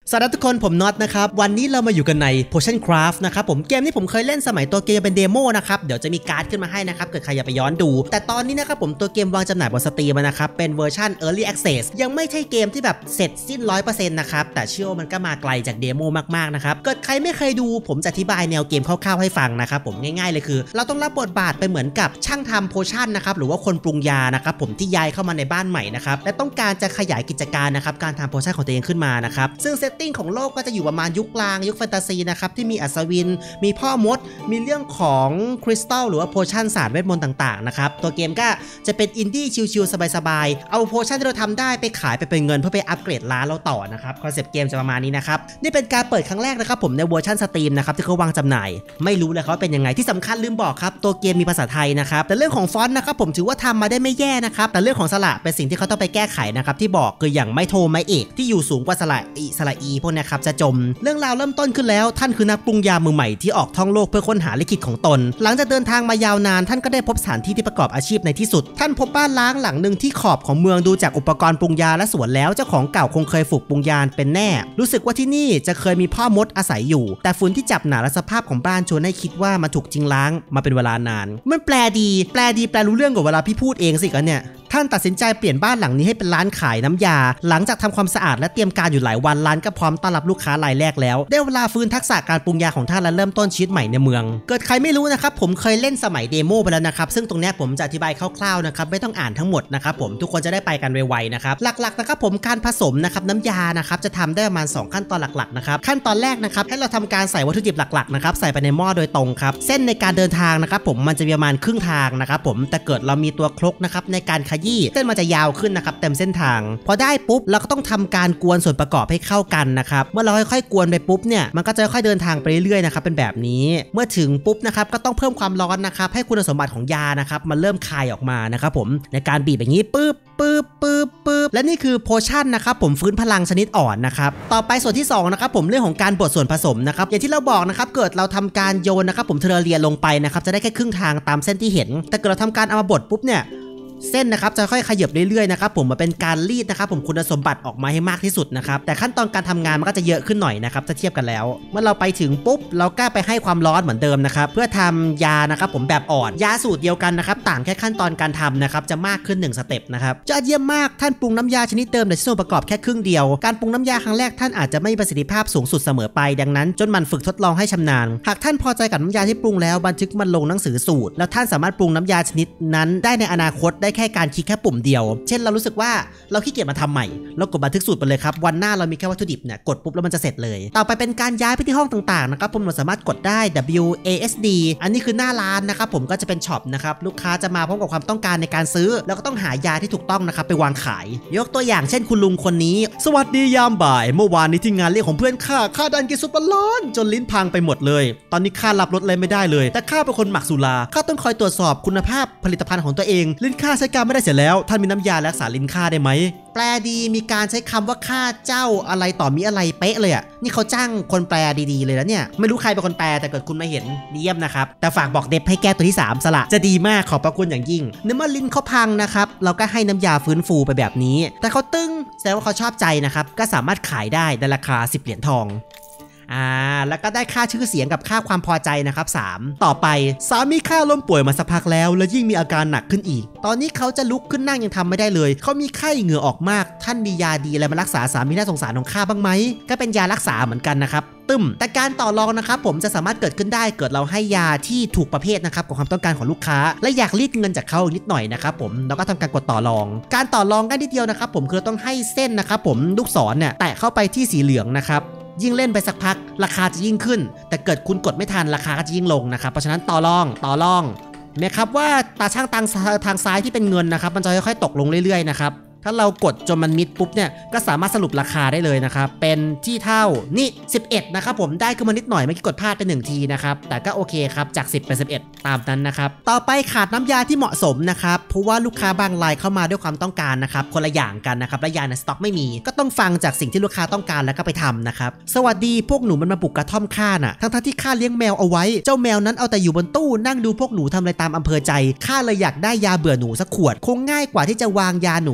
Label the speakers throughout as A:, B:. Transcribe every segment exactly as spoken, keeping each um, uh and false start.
A: สวัสดีทุกคนผมน็อตนะครับวันนี้เรามาอยู่กันใน Potion Craft นะครับผมเกมนี้ผมเคยเล่นสมัยตัวเกมเป็นเดโมนะครับเดี๋ยวจะมีการ์ดขึ้นมาให้นะครับเกิดใครอยากไปย้อนดูแต่ตอนนี้นะครับผมตัวเกมวางจำหน่ายบนสตรีมนะครับเป็นเวอร์ชัน Early Access ยังไม่ใช่เกมที่แบบเสร็จสิ้น ร้อยเปอร์เซ็นต์ นะครับแต่เชื่อว่ามันก็มาไกลจากเดโมมากๆนะครับเกิดใครไม่เคยดูผมจะอธิบายแนวเกมคร่าวๆให้ฟังนะครับผมง่ายๆเลยคือเราต้องรับบทบาทไปเหมือนกับช่างทำโพชั่นนะครับหรือว่าคนปรุงยานะครับผมที่ย้ายเข้ามาในบ้านใหม่นะครับและต้องการจะขยายกิจการนะครับการทำโพชั่นของตัวเองขึ้นมานะครับซึ่งเซตติ้งของโลกก็จะอยู่ประมาณยุคกลางยุคแฟนตาซีนะครับที่มีอัศวินมีพ่อมดมีเรื่องของคริสตัลหรือว่าโพชั่นศาสตร์เวทมนต์ต่างๆนะครับตัวเกมก็จะเป็นอินดี้ชิลๆสบายๆเอาโพชั่นที่เราทำได้ไปขายไปเป็นเงินเพื่อไปอัปเกรดร้านเราต่อนะครับคอนเซปต์เกมจะประมาณนี้นะครับนี่เป็นการเปิดครั้งแรกนะครับผมในเวอร์ชันสตรีมนะครับที่เขาวางจำหน่ายไม่รู้เลยเขาเป็นยังไงที่สำคัญลืมบอกครับตัวเกมมีภาษาไทยนะครับแต่เรื่องของฟอนต์นะครับผมถือว่าทำมาได้ไม่แย่นะครับแต่เรื่องของสระเป็นสิ่งที่เขาต้องไปแก้ไขนะครับที่บอกคืออย่างไม่โทไม่เอกที่อยู่สูงกว่าสระอีสระอีพวกนี้ครับจะจมเรื่องราวเริ่มต้นขึ้นแล้วท่านคือนักปรุงยามือใหม่ที่ออกท่องโลกเพื่อค้นหาลิขิตของตนหลังจากเดินทางมายาวนานท่านก็ได้พบสถานที่ที่ประกอบอาชีพในที่สุดท่านพบบ้านล้างหลังหนึ่งที่ขอบของเมืองดูจากอุปกรณ์ปรุงยาและสวนแล้วเจ้าของเก่าคงเคยฝึกปรุงยาเป็นแน่รู้สึกว่าที่นี่จะเคยมีพ่อมดอาศัยอยู่แต่ฝุ่นที่จับหนาและสภาพของบ้านชวนให้คิดว่ามันถูกทิ้งล้างมาเป็นเวลานานมันแปลดีแปลดีแปลรู้เรื่องกว่าเวลาพี่พูดเองสิกันเนี่ยท่านตัดสินใจเปลี่ยนบ้านหลังนี้ให้เป็นร้านขายน้ำยาหลังจากทำความสะอาดและเตรียมการอยู่หลายวันร้านก็พร้อมต้อนรับลูกค้ารายแรกแล้วได้เวลาฟื้นทักษะการปรุงยาของท่านและเริ่มต้นชีวิตใหม่ในเมืองเกิดใครไม่รู้นะครับผมเคยเล่นสมัยเดโมไปแล้วนะครับซึ่งตรงนี้ผมจะอธิบายคร่าวๆนะครับไม่ต้องอ่านทั้งหมดนะครับผมทุกคนจะได้ไปกันไวๆนะครับหลักๆนะครับผมการผสมนะครับน้ำยานะครับจะทำได้ประมาณสองขั้นตอนหลักๆนะครับขั้นตอนแรกนะครับให้เราทำการใส่วัตถุดิบหลักๆนะครับใส่ไปในหม้อโดยตรงครับเส้นในการเดินทางนะครับผมมันจะประมาณครึ่งทางนะครับผมแต่เกิดเรามีตัวครกนะครับในการขยี้เส้นมันจะยาวขึ้นนะครับเต็มเส้นทางพอได้ปุ๊บเราก็ต้องทำการกวนส่วนประกอบให้เข้ากันนะครับเมื่อเราค่อยๆกวนไปปุ๊บเนี่ยมันก็จะค่อยๆเดินทางไปเรื่อยๆนะครับเป็นแบบนี้เมื่อถึงปุ๊บนะครับก็ต้องเพิ่มความร้อนนะครับให้คุณสมบัติของยานะครับมันเริ่มคายออกมานะครับผมในการบีบอย่างนี้ปึ๊บปึ๊บปึ๊บปึ๊บและนี่คือโพชั่นนะครับผมฟื้นพลังชนิดอ่อนนะครับต่อไปส่วนที่สองนะครับผมเรื่องของการบดส่วนผสมนะครับอย่างที่เราบอกนะครับเกิดเราทำการโยนนะครับผมเทเรียลงไปนะครับจะได้แค่ครึ่งทางตามเส้นที่เห็นแต่เกิดเราทำการเอามาบดปุ๊บเนี่ยเส้นนะครับจะค่อยขยับเรื่อยๆนะครับผมมาเป็นการรีดนะครับผมคุณสมบัติออกมาให้มากที่สุดนะครับแต่ขั้นตอนการทำงานมันก็จะเยอะขึ้นหน่อยนะครับถ้าเทียบกันแล้วเมื่อเราไปถึงปุ๊บเราก็ไปให้ความร้อนเหมือนเดิมนะครับเพื่อทำยานะครับผมแบบอ่อนยาสูตรเดียวกันนะครับต่างแค่ขั้นตอนการทำนะครับจะมากขึ้นหนึ่งสเต็ปนะครับจะเยี่ยมมากท่านปรุงน้ำยาชนิดเดิมแต่ส่วนประกอบแค่ครึ่งเดียวการปรุงน้ำยาครั้งแรกท่านอาจจะไม่มีประสิทธิภาพสูงสุดเสมอไปดังนั้นจนมันฝึกทดลองให้ชำนาญหากท่านพอใจกับน้ำยาที่ปรุงแล้วบันทึกมันลงหนังสือสูตรแล้วท่านสามารถปรุงน้ำยาชนิดนั้นได้ในอนาคตได้แค่การคลิกแค่ปุ่มเดียวเช่นเรารู้สึกว่าเราขี้เกียจมาทำใหม่เรากดบันทึกสูตรไปเลยครับวันหน้าเรามีแค่วัตถุดิบเนี่ยกดปุ๊บแล้วมันจะเสร็จเลยต่อไปเป็นการย้ายไปที่ห้องต่างๆนะครับผมเราสามารถกดได้ ดับเบิลยู เอ เอส ดี อันนี้คือหน้าร้านนะครับผมก็จะเป็นช็อปนะครับลูกค้าจะมาพร้อมกับความต้องการในการซื้อแล้วก็ต้องหายาที่ถูกต้องนะครับไปวางขายยกตัวอย่างเช่นคุณลุงคนนี้สวัสดียามบ่ายเมื่อวานนี้ที่งานเลี้ยงของเพื่อนข้าข้าดันกินซุปเปอร์ร้อนจนลิ้นพังไปหมดเลยตอนนี้ข้ารับรสอะไรไม่ได้เลยแต่ข้าเป็นคนหมักสุราข้าต้องคอยตรวจสอบคุณภาพผลิตภัณฑ์ของตัวเองลิ้นข้าใช้การไม่ได้เสียแล้วท่านมีน้ำยารักษาลิ้นข้าได้ไหมแปลดีมีการใช้คำว่าข้าเจ้าอะไรต่อมีอะไรเป๊ะเลยอ่ะนี่เขาจ้างคนแปลดีๆเลยแล้วเนี่ยไม่รู้ใครเป็นคนแปลแต่เกิดคุณมาเห็นเยี่ยมนะครับแต่ฝากบอกเดฟให้แก้ตัวที่สามสละจะดีมากขอบพระคุณอย่างยิ่งเมื่อลิ้นเขาพังนะครับเราก็ให้น้ำยาฟื้นฟูไปแบบนี้แต่เขาตึ้งแสดงว่าเขาชอบใจนะครับก็สามารถขายได้ในราคาสิบเหรียญทองอ่าแล้วก็ได้ค่าชื่อเสียงกับค่าความพอใจนะครับสามต่อไปสามีข้าล้มป่วยมาสักพักแล้วและยิ่งมีอาการหนักขึ้นอีกตอนนี้เขาจะลุกขึ้นนั่งยังทำไม่ได้เลยเขามีไข้เหงื่อออกมากท่านมียาดีอะไรมารักษาสามีน่าสงสารของข้าบ้างไหมก็เป็นยารักษาเหมือนกันนะครับตึมแต่การต่อรองนะครับผมจะสามารถเกิดขึ้นได้เกิดเราให้ยาที่ถูกประเภทนะครับกับความต้องการของลูกค้าและอยากรีดเงินจากเขานิดหน่อยนะครับผมแล้วก็ทำการกดต่อรองการต่อรองกันนิดเดียวนะครับผมคือต้องให้เส้นนะครับผมลูกศรเนี่ยแตะเข้าไปที่สีเหลืองนะครับยิ่งเล่นไปสักพักราคาจะยิ่งขึ้นแต่เกิดคุณกดไม่ทันราคาก็จะยิ่งลงนะครับเพราะฉะนั้นต่อรองต่อรองนะครับว่าตาช่างทางทางซ้ายที่เป็นเงินนะครับมันจะค่อยๆตกลงเรื่อยๆนะครับถ้าเรากดจนมันมิดปุ๊บเนี่ยก็สามารถสรุปราคาได้เลยนะครับเป็นที่เท่านี่สิบเอ็ดนะครับผมได้ขึ้นมานิดหน่อยเมื่อกี้กดพลาดไปหนึ่งทีนะครับแต่ก็โอเคครับจากสิบเป็นสิบเอ็ดตามนั้นนะครับต่อไปขาดน้ำยาที่เหมาะสมนะครับเพราะว่าลูกค้าบางรายเข้ามาด้วยความต้องการนะครับคนละอย่างกันนะครับและยาในสต็อกไม่มีก็ต้องฟังจากสิ่งที่ลูกค้าต้องการแล้วก็ไปทำนะครับสวัสดีพวกหนูมันมาปลุกกระท่อมข้าน่ะทั้งๆที่ข้าเลี้ยงแมวเอาไว้เจ้าแมวนั้นเอาแต่อยู่บนตู้นั่งดูพวกหนูทำอะไรตามอำเภอใจข้าเลยอยากได้ยาเบื่อหนูสักขวดคงง่ายกว่าที่จะวางยาหนูพวกนั้น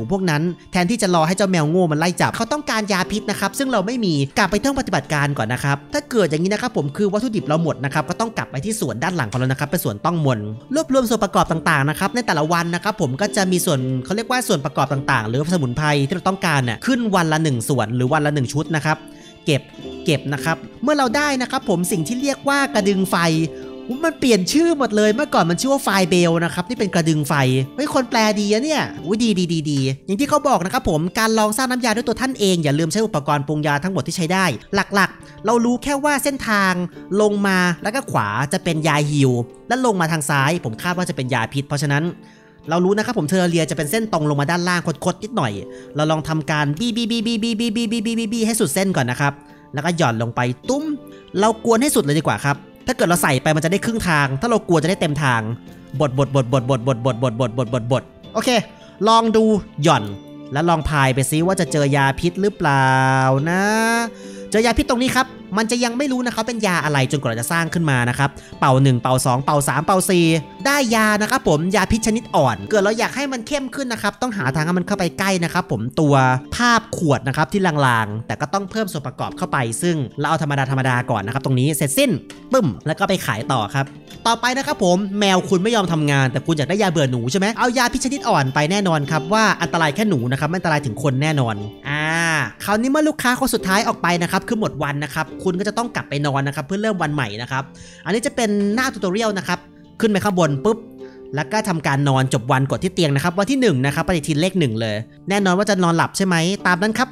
A: แทนที่จะรอให้เจ้าแมวโง่มันไล่จับเขาต้องการยาพิษนะครับซึ่งเราไม่มีกลับไปต้องปฏิบัติการก่อนนะครับถ้าเกิดอย่างนี้นะครับผมคือวัตถุดิบเราหมดนะครับก็ต้องกลับไปที่สวนด้านหลังของเรานะครับเป็นสวนต้องมนรวบรวมส่วนประกอบต่างๆนะครับในแต่ละวันนะครับผมก็จะมีส่วนเขาเรียกว่าส่วนประกอบต่างๆหรือสมุนไพรที่เราต้องการน่ะขึ้นวันละหนึ่งส่วนหรือวันละหนึ่งชุดนะครับเก็บเก็บนะครับเมื่อเราได้นะครับผมสิ่งที่เรียกว่ากระดึงไฟมันเปลี่ยนชื่อหมดเลยเมื่อก่อนมันชื่อว่าไฟเบลนะครับที่เป็นกระดึงไฟเฮ้ยคนแปลดีอะเนี่ยอุ้ยดีดีดีดีอย่างที่เขาบอกนะครับผมการลองสร้างน้ำยาด้วยตัวท่านเองอย่าลืมใช้อุปกรณ์ปรุงยาทั้งหมดที่ใช้ได้หลักๆเรารู้แค่ว่าเส้นทางลงมาแล้วก็ขวาจะเป็นยาฮิวและลงมาทางซ้ายผมคาดว่าจะเป็นยาพิษเพราะฉะนั้นเรารู้นะครับผมเทอร์เรียจะเป็นเส้นตรงลงมาด้านล่างคดๆนิดหน่อยเราลองทำการบีบีบีบีบีบีบีบีบีบีบีให้สุดเส้นก่อนนะครับแล้วก็หย่อนลงไปตุ้มเรากวนให้สุดเลยดีกว่าครับถ้าเกิดเราใส่ไปมันจะได้ครึ่งทางถ้าเรากลัวจะได้เต็มทางบดบดบดบดบดบดบดบดบดบดบดบดโอเคลองดูหย่อนแล้วลองพายไปซิว่าจะเจอยาพิษหรือเปล่านะเจอยาพิษตรงนี้ครับมันจะยังไม่รู้นะครับเป็นยาอะไรจนกว่าจะสร้างขึ้นมานะครับเป่าหนึ่งเป่าสองเป่าสามเป่าสี่ได้ยานะครับผมยาพิษชนิดอ่อนเกิดเราอยากให้มันเข้มขึ้นนะครับต้องหาทางให้มันเข้าไปใกล้นะครับผมตัวภาพขวดนะครับที่ลางๆแต่ก็ต้องเพิ่มส่วนประกอบเข้าไปซึ่งเราเอาธรรมดาธรรมดาก่อนนะครับตรงนี้เสร็จสิ้นปึ้มแล้วก็ไปขายต่อครับต่อไปนะครับผมแมวคุณไม่ยอมทำงานแต่คุณอยากได้ยาเบื่อหนูใช่ไหมเอายาพิษชนิดอ่อนไปแน่นอนครับว่าอันตรายแค่หนูนะครับไม่อันตรายถึงคนแน่นอนอ่าคราวนี้เมื่อลูกค้าคนสุดท้ายออกไปนะครับคือหมดวันนะครับคุณก็จะต้องกลับไปนอนนะครับเพื่อเริ่มวันใหม่นะครับอันนี้จะเป็นหน้าทูตอเรียลนะครับขึ้นไปข้างบนปุ๊บแล้วก็ทำการนอนจบวันกดที่เตียงนะครับวันที่หนึ่งนะครับปฏิทินเลขหนึ่งเลยแน่นอนว่าจะนอนหลับใช่ไหมตามนั้นครับ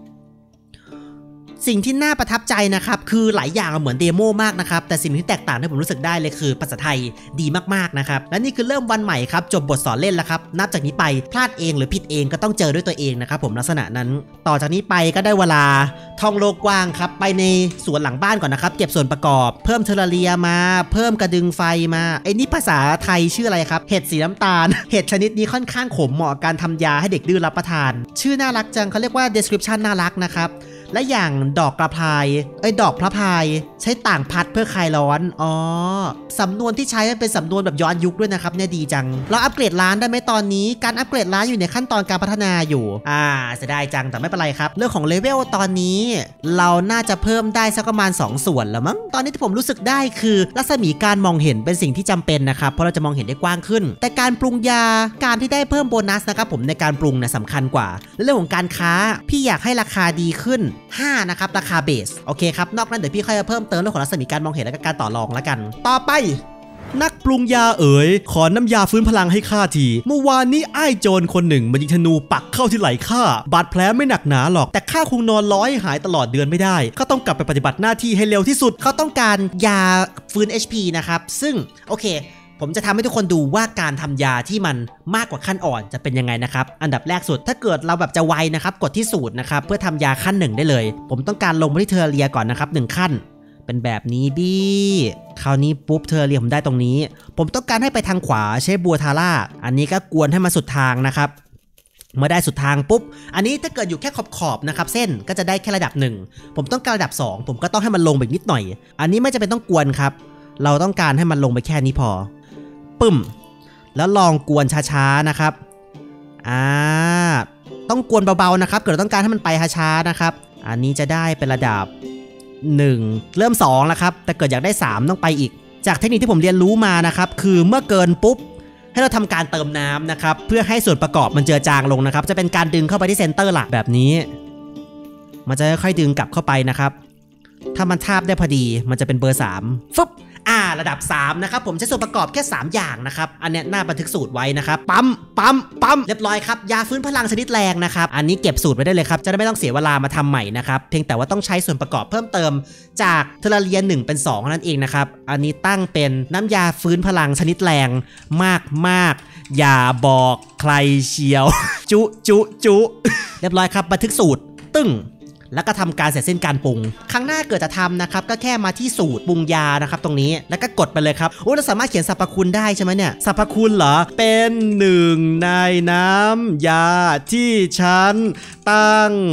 A: สิ่งที่น่าประทับใจนะครับคือหลายอย่างเหมือนเดโมมากนะครับแต่สิ่งที่แตกต่างที่ผมรู้สึกได้เลยคือภาษาไทยดีมากๆนะครับและนี่คือเริ่มวันใหม่ครับจบบทสอนเล่นแล้วครับนับจากนี้ไปพลาดเองหรือผิดเองก็ต้องเจอด้วยตัวเองนะครับผมลักษณะนั้นต่อจากนี้ไปก็ได้เวลาท่องโลกกว้างครับไปในสวนหลังบ้านก่อนนะครับเก็บส่วนประกอบเพิ่มเทอร์เรียมาเพิ่มกระดึงไฟมาไอ้นี่ภาษาไทยชื่ออะไรครับเห็ดสีน้ำตาลเห็ดชนิดนี้ค่อนข้างขมเหมาะการทำยาให้เด็กดื้อรับประทานชื่อน่ารักจังเขาเรียกว่า description น่ารักนะครับและอย่างดอกกระพายเอ้ยดอกพระพายใช้ต่างพัดเพื่อคลายร้อนอ๋อสำนวนที่ใช้เป็นสำนวนแบบย้อนยุคด้วยนะครับเนี่ยดีจังเราอัปเกรดร้านได้ไหมตอนนี้การอัปเกรดร้านอยู่ในขั้นตอนการพัฒนาอยู่อ่าเสียดายจังแต่ไม่เป็นไรครับเรื่องของเลเวลตอนนี้เราน่าจะเพิ่มได้สักประมาณสองส่วนแล้วมั้งตอนนี้ที่ผมรู้สึกได้คือรัศมีการมองเห็นเป็นสิ่งที่จำเป็นนะครับเพราะเราจะมองเห็นได้กว้างขึ้นแต่การปรุงยาการที่ได้เพิ่มโบนัสนะครับผมในการปรุงเนี่ยสำคัญกว่าและเรื่องของการค้าพี่อยากให้ราคาดีขึ้นห้านะครับราคาเบสโอเคครับนอกนั้นเดี๋ยวพี่ค่อยเพิ่มเติมเรื่องของรัศมีการมองเห็นและการต่อรองแล้วกันต่อไปนักปรุงยาเอ๋ยขอน้ำยาฟื้นพลังให้ข้าทีเมื่อวานนี้ไอ้โจรคนหนึ่งมันยิงธนูปักเข้าที่ไหล่ข้าบาดแผลไม่หนักหนาหรอกแต่ข้าคงนอนร้อยหายตลอดเดือนไม่ได้ก็ต้องกลับไปปฏิบัติหน้าที่ให้เร็วที่สุดเขาต้องการยาฟื้น เอช พี นะครับซึ่งโอเคผมจะทำให้ทุกคนดูว่าการทำยาที่มันมากกว่าขั้นอ่อนจะเป็นยังไงนะครับอันดับแรกสุดถ้าเกิดเราแบบจะไวนะครับกดที่สูตรนะครับเพื่อทำยาขั้นหนึ่งได้เลยผมต้องการลงไปที่เทอร์เรียก่อนนะครับหนึ่งขั้นเป็นแบบนี้บี้คราวนี้ปุ๊บเทอร์เรียผมได้ตรงนี้ผมต้องการให้ไปทางขวาใช้บัวทาร่าอันนี้ก็กวนให้มาสุดทางนะครับเมื่อได้สุดทางปุ๊บอันนี้ถ้าเกิดอยู่แค่ขอบขอบนะครับเส้นก็จะได้แค่ระดับหนึ่งผมต้องการระดับสองผมก็ต้องให้มันลงไปนิดหน่อยอันนี้ไม่จำเป็นต้องกวนครับเราต้องการให้มันลงไปแค่นี้พอปึ้มแล้วลองกวนช้าๆนะครับอ่าต้องกวนเบาๆนะครับเกิดต้องการให้มันไปช้าๆนะครับอันนี้จะได้เป็นระดับหนึ่งเริ่มสองแล้วครับแต่เกิดอยากได้สามต้องไปอีกจากเทคนิคที่ผมเรียนรู้มานะครับคือเมื่อเกินปุ๊บให้เราทำการเติมน้ำนะครับเพื่อให้ส่วนประกอบมันเจือจางลงนะครับจะเป็นการดึงเข้าไปที่เซนเตอร์หลักแบบนี้มันจะค่อยๆดึงกลับเข้าไปนะครับถ้ามันทาบได้พอดีมันจะเป็นเบอร์สามฟึบอ่าระดับสามนะครับผมใช้ส่วนประกอบแค่สามอย่างนะครับอันนี้หน้าบันทึกสูตรไว้นะครับปั๊มปั๊มปั๊มเรียบร้อยครับยาฟื้นพลังชนิดแรงนะครับอันนี้เก็บสูตรไว้ได้เลยครับจะได้ไม่ต้องเสียเวลามาทำใหม่นะครับเพียงแต่ว่าต้องใช้ส่วนประกอบเพิ่มเติมจากเทอร์เรียหนึ่งเป็นสองนั่นเองนะครับอันนี้ตั้งเป็นน้ำยาฟื้นพลังชนิดแรงมากมากอย่าบอกใครเชียว จุจุจุเรียบร้อยครับบันทึกสูตรตึ้งแล้วก็ทำการเสร็จสิ้นการปรุงครั้งหน้าเกิดจะทำนะครับก็แค่มาที่สูตรปรุงยานะครับตรงนี้แล้วก็กดไปเลยครับโอ้เราสามารถเขียนสรรพคุณได้ใช่ไหมเนี่ยสรรพคุณเหรอเป็นหนึ่งในน้ำยาที่ฉันตั้ง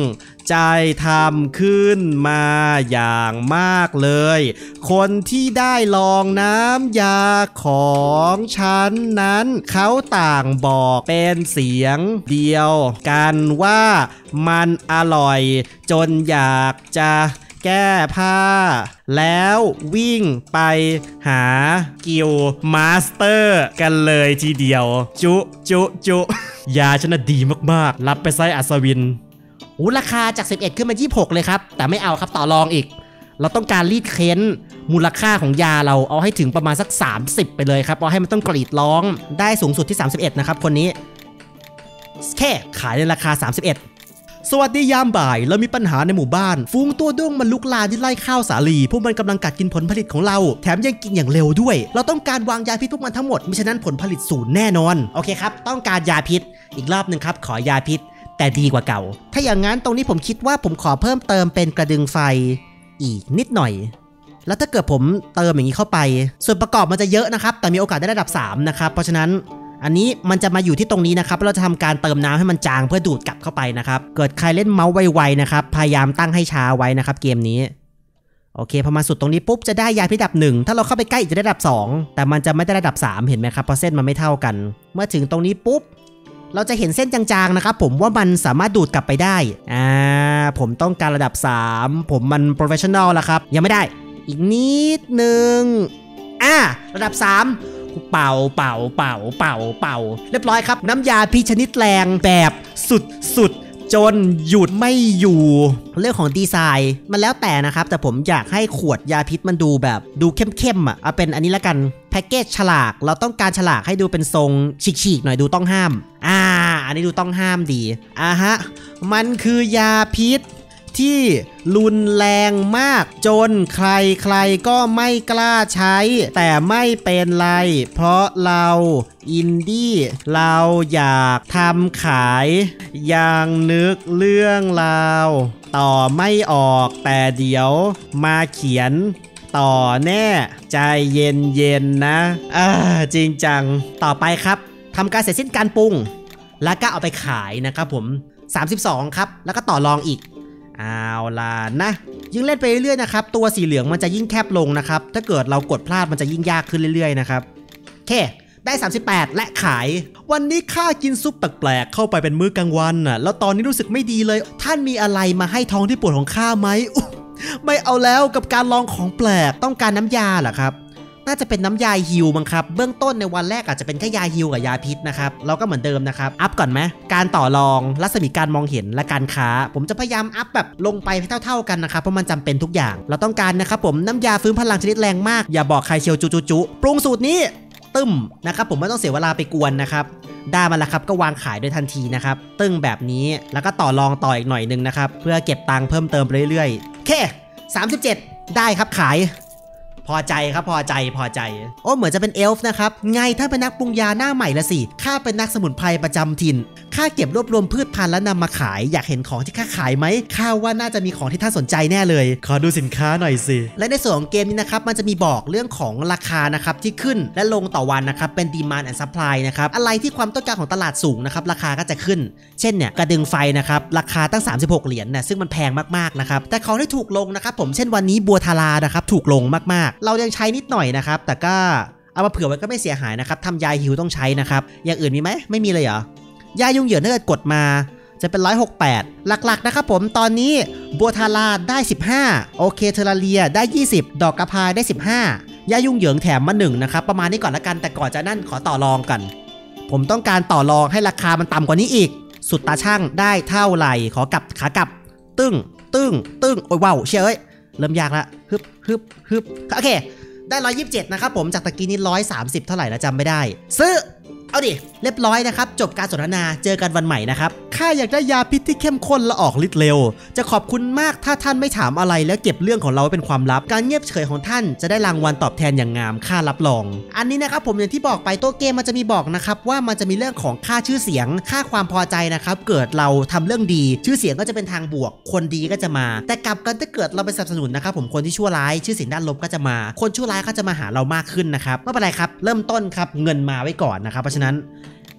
A: ใจทำขึ้นมาอย่างมากเลยคนที่ได้ลองน้ำยาของฉันนั้นเขาต่างบอกเป็นเสียงเดียวกันว่ามันอร่อยจนอยากจะแก้ผ้าแล้ววิ่งไปหากิลมาสเตอร์กันเลยทีเดียวจุจุจุยาชนะดีมากๆรับไปไซอัศวินโอ้ราคาจากสิบเอ็ดขึ้นมายี่สิบหกเลยครับแต่ไม่เอาครับต่อรองอีกเราต้องการรีดเค้นมูลค่าของยาเราเอาให้ถึงประมาณสักสามสิบไปเลยครับเอาให้มันต้องกรีดร้องได้สูงสุดที่สามสิบเอ็ดนะครับคนนี้แค่ขายในราคาสามสิบเอ็ดสวัสดียามบ่ายเรามีปัญหาในหมู่บ้านฟูงตัวด้วงมันลุกลามที่ไร่ข้าวสาลีพวกมันกำลังกัดกินผลผลิตของเราแถมยังกินอย่างเร็วด้วยเราต้องการวางยาพิษพวกมันทั้งหมดมิฉะนั้นผลผลิตศูนย์แน่นอนโอเคครับต้องการยาพิษอีกรอบหนึ่งครับขอยาพิษแต่ดีกว่าเก่าถ้าอย่างนั้นตรงนี้ผมคิดว่าผมขอเพิ่มเติมเป็นกระดึงไฟอีกนิดหน่อยแล้วถ้าเกิดผมเติมอย่างนี้เข้าไปส่วนประกอบมันจะเยอะนะครับแต่มีโอกาสได้ระดับสามนะครับเพราะฉะนั้นอันนี้มันจะมาอยู่ที่ตรงนี้นะครับเราจะทำการเติมน้ำให้มันจางเพื่อดูดกลับเข้าไปนะครับเกิดใครเล่นเมาส์ไวๆนะครับพยายามตั้งให้ช้าไว้นะครับเกมนี้โอเคพอมาสุดตรงนี้ปุ๊บจะได้ยาพิษระดับหนึ่งถ้าเราเข้าไปใกล้จะได้ระดับสองแต่มันจะไม่ได้ระดับสามเห็นไหมครับเพราะเส้นมันไม่เท่ากันเมื่อถึงตรงนี้ปุ๊บเราจะเห็นเส้นจางๆนะครับผมว่ามันสามารถดูดกลับไปได้อ่าผมต้องการระดับสามผมมันโปรเฟชชั่นอลแล้วครับยังไม่ได้อีกนิดนึงอ่าระดับสามเป่าเป่าเป่าเป่าเป่าเรียบร้อยครับน้ำยาพิษชนิดแรงแบบสุดสุดจนหยุดไม่อยู่เรื่องของดีไซน์มันแล้วแต่นะครับแต่ผมอยากให้ขวดยาพิษมันดูแบบดูเข้มๆอ่ะเอาเป็นอันนี้ละกันแพ็กเกจฉลากเราต้องการฉลากให้ดูเป็นทรงฉีกๆหน่อยดูต้องห้ามอ่าอันนี้ดูต้องห้ามดีอ่าฮะมันคือยาพิษที่รุนแรงมากจนใครๆก็ไม่กล้าใช้แต่ไม่เป็นไรเพราะเราอินดี้เราอยากทำขายยังนึกเรื่องราวต่อไม่ออกแต่เดี๋ยวมาเขียนต่อแน่ใจเย็นๆนะอ่าจริงจังต่อไปครับทำการเสร็จสิ้นการปรุงแล้วก็เอาไปขายนะครับผมสามสิบสองครับแล้วก็ต่อรองอีกเอาล่ะนะยิ่งเล่นไปเรื่อยๆนะครับตัวสีเหลืองมันจะยิ่งแคบลงนะครับถ้าเกิดเรากดพลาดมันจะยิ่งยากขึ้นเรื่อยๆนะครับโอเคได้สามสิบแปดและขายวันนี้ข้ากินซุปแปลกๆเข้าไปเป็นมื้อกลางวันน่ะแล้วตอนนี้รู้สึกไม่ดีเลยท่านมีอะไรมาให้ท้องที่ปวดของข้าไหมไม่เอาแล้วกับการลองของแปลกต้องการน้ำยาเหรอครับน่าจะเป็นน้ำยาฮิลมั้งครับเบื้องต้นในวันแรกอาจจะเป็นแค่ยาฮิลกับยาพิษนะครับเราก็เหมือนเดิมนะครับอัพก่อนไหมการต่อรองรัศมีการมองเห็นและการค้าผมจะพยายามอัพแบบลงไปเท่าๆกันนะครับเพราะมันจำเป็นทุกอย่างเราต้องการนะครับผมน้ำยาฟื้นพลังชนิดแรงมากอย่าบอกใครเชียวจุจุจุปรุงสูตรนี้ตึ้มนะครับผมไม่ต้องเสียเวลาไปกวนนะครับได้มาแล้วครับก็วางขายโดยทันทีนะครับตึ้งแบบนี้แล้วก็ต่อรองต่ออีกหน่อยนึงนะครับเพื่อเก็บตังค์เพิ่มเติมไปเรื่อยๆโอเคสามสิบเจ็ดได้ครับขายพอใจครับพอใจพอใจโอ้เหมือนจะเป็นเอลฟ์นะครับไงถ้าเป็นนักปรุงยาหน้าใหม่ละสิข้าเป็นนักสมุนไพรประจำถิ่นข้าเก็บรวบรวมพืชพันธุ์แล้วนำมาขายอยากเห็นของที่ข้าขายไหมข้าว่าน่าจะมีของที่ท่านสนใจแน่เลยขอดูสินค้าหน่อยสิและในส่วนของเกมนี้นะครับมันจะมีบอกเรื่องของราคานะครับที่ขึ้นและลงต่อวันนะครับเป็น demand and supply นะครับอะไรที่ความต้องการของตลาดสูงนะครับราคาก็จะขึ้นเช่นเนี่ยกระดึงไฟนะครับราคาตั้งสามสิบหกเหรียญนะซึ่งมันแพงมากๆนะครับแต่ของที่ถูกลงนะครับผมเช่นวันนี้บัวทารานะครับถูกลงมากๆเรายังใช้นิดหน่อยนะครับแต่ก็เอามาเผื่อไว้ก็ไม่เสียหายนะครับทำยาฮิวต้องใช้นะครับอย่างอื่นมีไหมไม่มีเลยเหรอยายุ่งเหยิงถ้าเกิดกดมาจะเป็นหนึ่งร้อยหกสิบแปดหลักๆนะครับผมตอนนี้บัวทาราได้สิบห้าโอเคเทอราเลียได้ยี่สิบดอกกระพายได้สิบห้ายายุ่งเหยิงแถมมาหนึ่งนะครับประมาณนี้ก่อนละกันแต่ก่อนจะนั่นขอต่อรองกันผมต้องการต่อรองให้ราคามันต่ำกว่านี้อีกสุดตาช่างได้เท่าไหร่ขอกลับขากลับตึ้งตึ้งตึ้งโอ้ยว้าวเชื่อเอ้ยเริ่มยากละฮึบฮึบฮึบโอเคได้หนึ่งร้อยยี่สิบเจ็ดนะครับผมจากตะกี้นี้หนึ่งร้อยสามสิบเท่าไหร่แล้วจำไม่ได้ซื้อเอาดิเรียบร้อยนะครับจบการสนทนาเจอกันวันใหม่นะครับข้าอยากได้ยาพิษที่เข้มข้นและออกฤทธิ์เร็วจะขอบคุณมากถ้าท่านไม่ถามอะไรแล้วเก็บเรื่องของเราไว้เป็นความลับการเงียบเฉยของท่านจะได้รางวัลตอบแทนอย่างงามข้ารับรองอันนี้นะครับผมอย่างที่บอกไปตัวเกมมันจะมีบอกนะครับว่ามันจะมีเรื่องของค่าชื่อเสียงค่าความพอใจนะครับเกิดเราทำเรื่องดีชื่อเสียงก็จะเป็นทางบวกคนดีก็จะมาแต่กลับกันถ้าเกิดเราไปสนับสนุนนะครับผมคนที่ชั่วร้ายชื่อเสียงด้านลบก็จะมาคนชั่วร้ายก็จะมาหาเรามากขึ้นนะครับไม่เป็นไรครับเริ่มต้นครับเงินมาไว้ก่อนนะครับเพราะฉะนั้น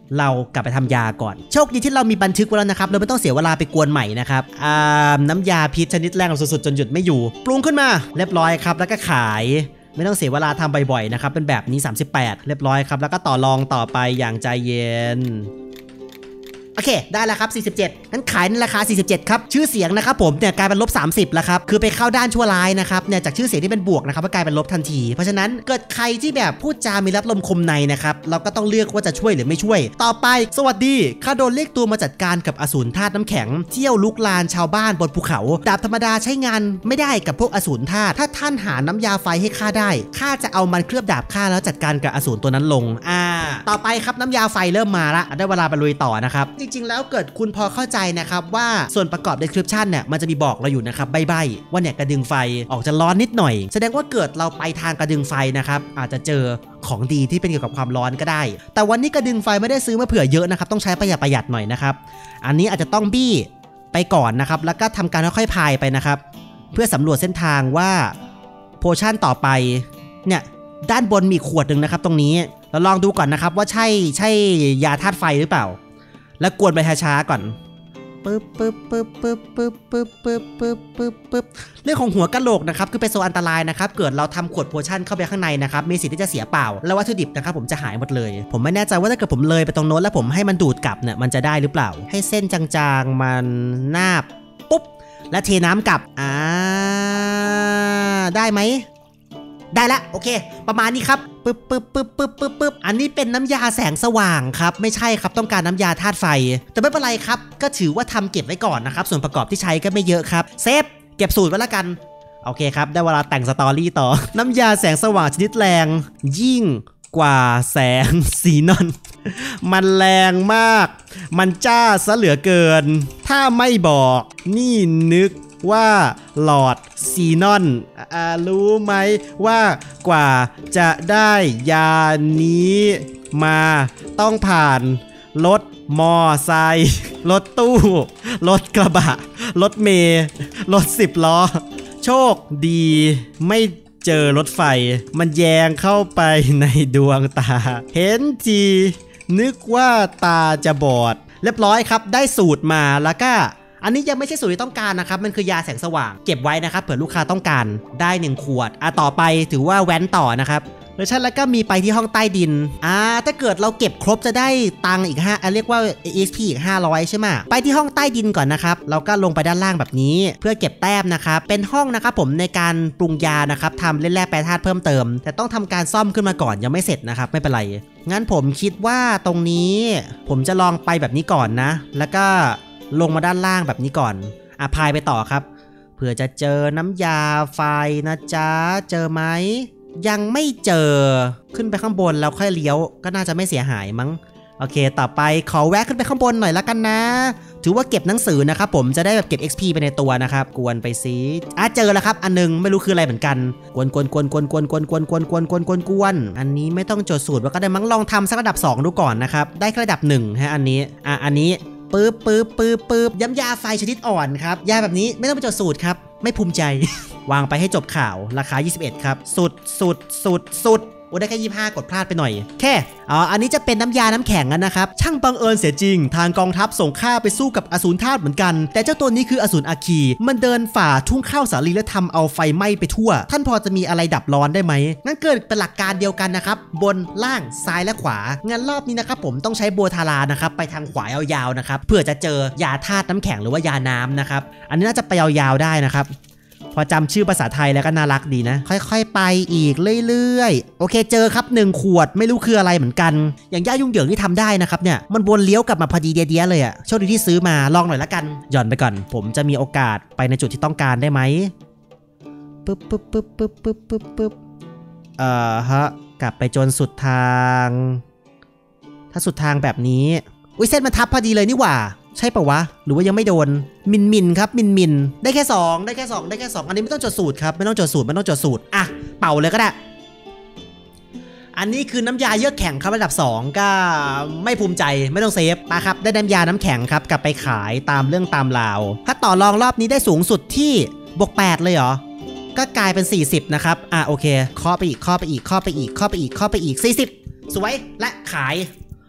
A: เรากลับไปทำยาก่อนโชคดีที่เรามีบันทึกไว้แล้วนะครับเราไม่ต้องเสียเวลาไปกวนใหม่นะครับอ่าน้ำยาพิษชนิดแรงสุดๆจนหยุดไม่อยู่ปรุงขึ้นมาเรียบร้อยครับแล้วก็ขายไม่ต้องเสียเวลาทำบ่อยๆนะครับเป็นแบบนี้สามสิบแปดเรียบร้อยครับแล้วก็ต่อรองต่อไปอย่างใจเย็นโอเคได้แล้วครับสี่สิบเจ็ดงั้นขายในราคาสี่สิบเจ็ดครับชื่อเสียงนะครับผมเนี่ยกลายเป็นลบสามสิบแล้วครับคือไปเข้าด้านชั่วร้ายนะครับเนี่ยจากชื่อเสียงที่เป็นบวกนะครับก็กลายเป็นลบทันทีเพราะฉะนั้นเกิดใครที่แบบพูดจามีรับลมคมในนะครับเราก็ต้องเลือกว่าจะช่วยหรือไม่ช่วยต่อไปสวัสดีข้าโดนเรียกตัวมาจัดการกับอสูรธาตุน้ำแข็งเที่ยวลุกลานชาวบ้านบนภูเขาดาบธรรมดาใช้งานไม่ได้กับพวกอสูรธาตุถ้าท่านหาน้ำยาไฟให้ข้าได้ข้าจะเอามันเคลือบดาบข้าแล้วจัดการกับอสูรตัวนั้นลงอ่าต่อไปครับน้ำยาไฟเริ่มมาละได้เวลาไปลุยต่อนะครับจริงๆแล้วเกิดคุณพอเข้าใจนะครับว่าส่วนประกอบ description เนี่ยมันจะมีบอกเราอยู่นะครับใบ้ๆว่าเนี่ยกระดึงไฟออกจะร้อนนิดหน่อยแสดงว่าเกิดเราไปทางกระดึงไฟนะครับอาจจะเจอของดีที่เป็นเกี่ยวกับความร้อนก็ได้แต่วันนี้กระดึงไฟไม่ได้ซื้อมาเผื่อเยอะนะครับต้องใช้ประหยัดประหยัดหน่อยนะครับอันนี้อาจจะต้องบี้ไปก่อนนะครับแล้วก็ทำการค่อยๆพายไปนะครับเพื่อสำรวจเส้นทางว่าโพชั่นต่อไปเนี่ยด้านบนมีขวดหนึ่งนะครับตรงนี้เราลองดูก่อนนะครับว่าใช่ใช่ยาธาตุไฟหรือเปล่าแล้วกวนไปช้าๆก่อนปึ๊บปึ๊บปึ๊บปึ๊บปึ๊บปึ๊บปึ๊บปึ๊บปึ๊บปึ๊บเรื่องของหัวกะโหลกนะครับคือเป็นโซนอันตรายนะครับเกิดเราทำขวดโพชั่นเข้าไปข้างในนะครับมีสิทธิ์ที่จะเสียเปล่าแล้ววัตถุดิบนะครับผมจะหายหมดเลยผมไม่แน่ใจว่าถ้าเกิดผมเลยไปตรงโน้นแล้วผมให้มันดูดกลับเนี่ยมันจะได้หรือเปล่าให้เส้นจางๆมันนาบปุ๊บและเทน้ำกลับอ่าได้ไหมได้ละโอเคประมาณนี้ครับปึ๊บปึ๊บปึ๊บปึ๊บปึ๊บปึ๊บอันนี้เป็นน้ำยาแสงสว่างครับไม่ใช่ครับต้องการน้ำยาธาตุไฟแต่ไม่เป็นไรครับก็ถือว่าทำเก็บไว้ก่อนนะครับส่วนประกอบที่ใช้ก็ไม่เยอะครับเซฟเก็บสูตรไว้แล้วกันโอเคครับได้เวลาแต่งสตอรี่ต่อน้ำยาแสงสว่างชนิดแรงยิ่งกว่าแสงสีนอนมันแรงมากมันจ้าซะเหลือเกินถ้าไม่บอกนี่นึกว่าหลอดซีนอนอ่ารู้ไหมว่ากว่าจะได้ยานี้มาต้องผ่านรถมอไซค์รถตู้รถกระบะรถเมล์รถสิบล้อโชคดีไม่เจอรถไฟมันแยงเข้าไปในดวงตาเห็นทีนึกว่าตาจะบอดเรียบร้อยครับได้สูตรมาแล้วก็อันนี้ยังไม่ใช่สูตรที่ต้องการนะครับมันคือยาแสงสว่างเก็บไว้นะครับเผื่อลูกค้าต้องการได้หนึ่งขวดอ่ะต่อไปถือว่าแว้นต่อนะครับเวอร์ชันแล้วก็มีไปที่ห้องใต้ดินอ่าถ้าเกิดเราเก็บครบจะได้ตังค์อีกห้าเรียกว่า เอ็กซ์ พี อีกห้าร้อยใช่ไหมไปที่ห้องใต้ดินก่อนนะครับเราก็ลงไปด้านล่างแบบนี้เพื่อเก็บแต้มนะครับเป็นห้องนะครับผมในการปรุงยานะครับทำเล่นแร่แปรธาตุเพิ่มเติมแต่ต้องทำการซ่อมขึ้นมาก่อนยังไม่เสร็จนะครับไม่เป็นไรงั้นผมคิดว่าตรงนี้ผมจะลองไปแบบนี้ก่อนนะแล้วก็ลงมาด้านล่างแบบนี้ก่อนอ่ะพายไปต่อครับเผื่อจะเจอน้ำยาไฟนะจ๊ะเจอไหมยังไม่เจอขึ้นไปข้างบนแล้วค่อยเลี้ยวก็น่าจะไม่เสียหายมั้งโอเคต่อไปขอแวะขึ้นไปข้างบนหน่อยละกันนะถือว่าเก็บหนังสือนะครับผมจะได้แบบเก็บ เอ็กซ์ พี ไปในตัวนะครับกวนไปซิอ่ะเจอแล้วครับอันนึงไม่รู้คืออะไรเหมือนกันกวนกวนกวนกวนกวนกวนกวนกวนกวนกวนกวนกวนอันนี้ไม่ต้องจดสูตรว่าก็ได้มั้งลองทำสักระดับสองดูก่อนนะครับได้แค่ระดับหนึ่งฮะอันนี้อ่ะอันนี้ปึ๊บปึ๊บปึ๊บปึ๊บย้ำยาไฟชนิดอ่อนครับยาแบบนี้ไม่ต้องไปจดสูตรครับไม่ภูมิใจ วางไปให้จบข่าวราคายี่สิบเอ็ดครับสุดสุดสุดสุดโอ้ได้แค่ยี่สิบห้ากดพลาดไปหน่อยแค่อ๋ออันนี้จะเป็นน้ำยาน้ำแข็งนะครับช่างบังเอิญเสียจริงทางกองทัพส่งข้าไปสู้กับอสูรธาตุเหมือนกันแต่เจ้าตัวนี้คืออสูรอาคีมันเดินฝ่าทุ่งข้าวสาลีและทำเอาไฟไหม้ไปทั่วท่านพอจะมีอะไรดับร้อนได้ไหมนั่นเกิดเป็นหลักการเดียวกันนะครับบนล่างซ้ายและขวางั้นรอบนี้นะครับผมต้องใช้บัวทารานะครับไปทางขวายาวๆนะครับเพื่อจะเจอยาธาตุน้ำแข็งหรือว่ายาน้ำนะครับอันนี้น่าจะไปยาวๆได้นะครับพอจำชื่อภาษาไทยแล้วก็น่ารักดีนะค่อยๆไปอีกเรื่อยๆโอเคเจอครับหนึ่งขวดไม่รู้คืออะไรเหมือนกันอย่างย่ายุ่งเหยิงที่ทำได้นะครับเนี่ยมันวนเลี้ยวกลับมาพอดีเดียๆเลยอะโชคดีที่ซื้อมาลองหน่อยละกันหย่อนไปก่อนผมจะมีโอกาสไปในจุดที่ต้องการได้ไหมปึ๊บปึ๊บปึ๊บปึ๊บปึ๊บปึ๊บปึ๊บเอ่อฮะกลับไปจนสุดทางถ้าสุดทางแบบนี้อุ้ยเส้นมันทับพอดีเลยนี่หว่าใช่ปะวะหรือว่ายังไม่โดนมินมินครับมินมินได้แค่สองได้แค่สองได้แค่สองอันนี้ไม่ต้องจดสูตรครับไม่ต้องจดสูตรไม่ต้องจดสูตรอ่ะเป่าเลยก็ได้อันนี้คือน้ำยาเยือกแข็งครับระดับสองก็ไม่ภูมิใจไม่ต้องเซฟมาครับได้น้ำยาน้ำแข็งครับกลับไปขายตามเรื่องตามราวถ้าต่อรองรอบนี้ได้สูงสุดที่บวกแปดเลยเหรอก็กลายเป็นสี่สิบนะครับอ่ะโอเคข้อไปอีกข้อไปอีกข้อไปอีกข้อไปอีกข้อไปอีกสี่สิบสวยและขาย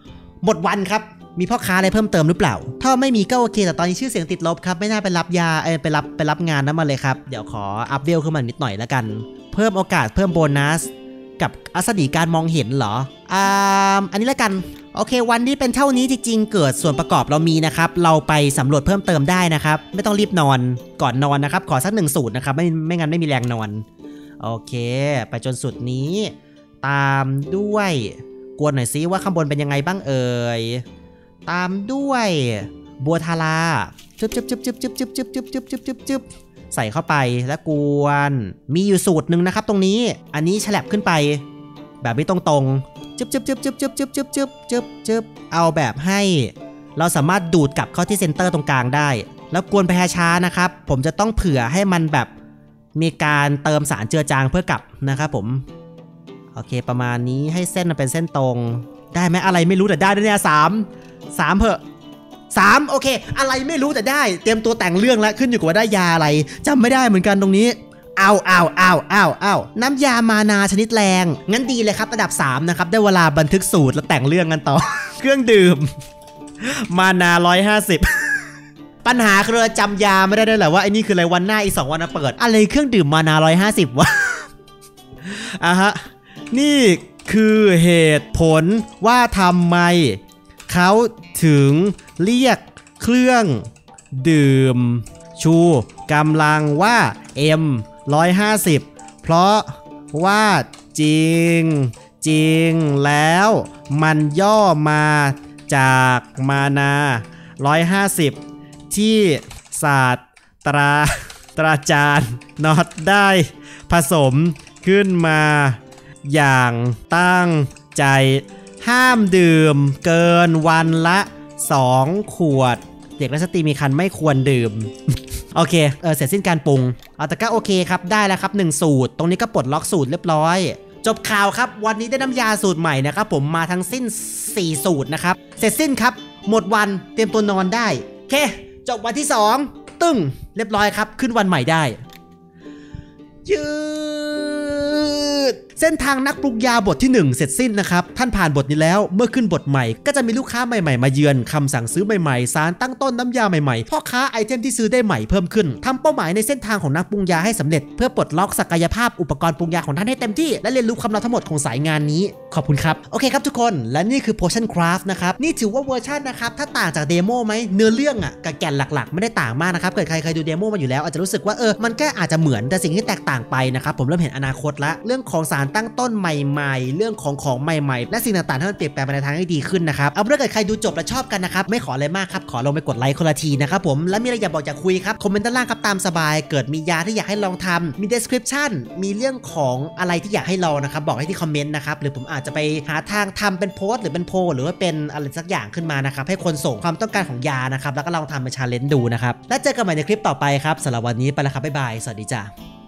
A: หมดวันครับมีพ่อค้าอะไรเพิ่มเติมหรือเปล่าถ้าไม่มีก็โอเคแต่ตอนนี้ชื่อเสียงติดลบครับไม่น่าไปรับยาเออไปรับไปรับงานนั้นมาเลยครับเดี๋ยวขออัพเวลขึ้นมานิดหน่อยแล้วกันเพิ่มโอกาสเพิ่มโบนัสกับอัศนีการมองเห็นเหรออ่าอันนี้แล้วกันโอเควันนี้เป็นเท่านี้จริงๆเกิดส่วนประกอบเรามีนะครับเราไปสำรวจเพิ่มเติมได้นะครับไม่ต้องรีบนอนก่อนนอนนะครับขอสักหนึ่งสูตรนะครับไม่ไม่งั้นไม่มีแรงนอนโอเคไปจนสุดนี้ตามด้วยกวนหน่อยซิว่าข้างบนเป็นยังไงบ้างเอ่ยตามด้วยบัวทาราจึ๊บจึ๊บจึ๊บจึ๊บจึ๊บจึ๊บจึ๊บจึ๊บจึ๊บจึ๊บจึ๊บจึ๊บใส่เข้าไปแล้วกวนมีอยู่สูตรหนึ่งนะครับตรงนี้อันนี้ฉลับขึ้นไปแบบไม่ตรงๆจึ๊บจึ๊บจึ๊บจึ๊บจึ๊บจึ๊บจึ๊บจึ๊บจึ๊บจึ๊บเอาแบบให้เราสามารถดูดกลับเข้าที่เซนเตอร์ตรงกลางได้แล้วกวนไปช้าๆนะครับผมจะต้องเผื่อให้มันแบบมีการเติมสารเจือจางเพื่อกลับนะครับผมโอเคประมาณนี้ให้เส้นมันเป็นเส้นตรงได้ไหมอะไรไม่รู้แต่ได้ด้วยเนี่ยสามสามเพอะสามโอเคอะไรไม่รู้แต่ได้เตรียมตัวแต่งเรื่องแล้วขึ้นอยู่กับว่าได้ยาอะไรจำไม่ได้เหมือนกันตรงนี้เอาเอาเอาเอาเอาน้ำยามานาชนิดแรงงั้นดีเลยครับระดับสามนะครับได้เวลาบันทึกสูตรแล้วแต่งเรื่องกันต่อ เครื่องดื่มมานาร้อยห้าสิบปัญหาคือจำยาไม่ได้ด้วยแหละว่าไอ้นี่คืออะไรวันหน้าอีกสองวันมาเปิดอะไรเครื่องดื่มมานาร้อยห้าสิบวะ อ่ะฮะนี่คือเหตุผลว่าทำไมเขาถึงเรียกเครื่องดื่มชูกำลังว่า เอ็ม หนึ่งร้อยห้าสิบ เพราะว่าจริงจริงแล้วมันย่อมาจากมานาหนึ่งร้อยห้าสิบที่ศาสตราตราจารย์น็อตได้ผสมขึ้นมาอย่างตั้งใจห้ามดื่มเกินวันละสองขวดเด็กและสตรีมีครรภ์ไม่ควรดื่ม โอเคเออเสร็จสิ้นการปรุงเอาแต่ก็โอเคครับได้แล้วครับหนึ่งสูตรตรงนี้ก็ปลดล็อกสูตรเรียบร้อยจบข่าวครับวันนี้ได้น้ำยาสูตรใหม่นะครับผมมาทั้งสิ้นสี่สูตรนะครับเสร็จสิ้นครับหมดวันเตรียมตัวนอนได้โอเคจบวันที่สองตึ้งเรียบร้อยครับขึ้นวันใหม่ได้ยืดเส้นทางนักปรุงยาบทที่หนึ่งเสร็จสิ้นนะครับท่านผ่านบทนี้แล้วเมื่อขึ้นบทใหม่ก็จะมีลูกค้าใหม่ๆมาเยือนคำสั่งซื้อใหม่ๆสารตั้งต้นน้ำยาใหม่ๆพ่อค้าไอเทมที่ซื้อได้ใหม่เพิ่มขึ้นทำเป้าหมายในเส้นทางของนักปรุงยาให้สำเร็จเพื่อปลดล็อกศักยภาพอุปกรณ์ปรุงยาของท่านให้เต็มที่และเรียนรู้ความลับทั้งหมดของสายงานนี้ขอบคุณครับโอเคครับทุกคนและนี่คือ Potion Craft นะครับนี่ถือว่าเวอร์ชันนะครับถ้าต่างจากเดโมไหมเนื้อเรื่องอ่ะกับแก่นหลักๆไม่ได้ต่างมากนะครับเกิดใครเคยดูเดโมมาอยู่แล้วอาจจะรู้สึกว่าเออมันก็อาจจะเหมือนแต่สิ่งที่แตกต่างไปนะครับผมเริ่มเห็นอนาคตละเรื่องของสารตั้งต้นใหม่ๆเรื่องของของใหม่ๆและสิ่งต่างๆที่มันเปลี่ยนแปลงไปในทางที่ดีขึ้นนะครับเอาเรื่องเกิดใครดูจบและชอบกันนะครับไม่ขออะไรมากครับขอลงไปกดไลค์คนละทีนะครับผมแล้วมีอะไรอยากบอกอยากคุยครับคอมเมนต์ด้านล่างครับตามสบายเกิดมียาที่อยากให้ลองทำมี description มีเรื่องของอะไรที่อยากให้ลองนะครับบอกให้ที่คอมเมนต์นะครับหรือผมอาจจะไปหาทางทำเป็นโพสต์หรือเป็นโพลหรือว่าเป็นอะไรสักอย่างขึ้นมานะครับให้คนส่งความต้องการของยานะครับแล้วก็ลองทำเป็นชาเลนจ์ดูนะครับแล้วเจอกันใหม่ในคลิปต่อไปครับสำหรับวันนี้ไปแล้วครับบ๊ายบายสวัสดีจ้า